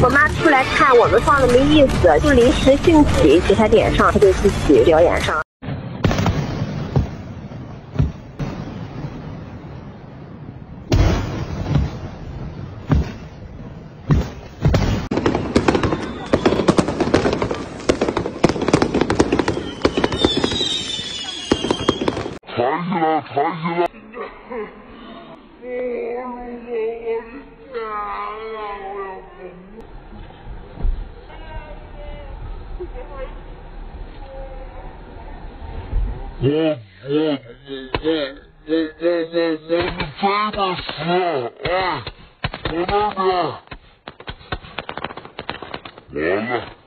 我妈出来看我们放的没意思，就临时兴起给她点上，她就自己表演上。 抬起来，抬起来！我的天哪！我这边死！哎，我那边完了。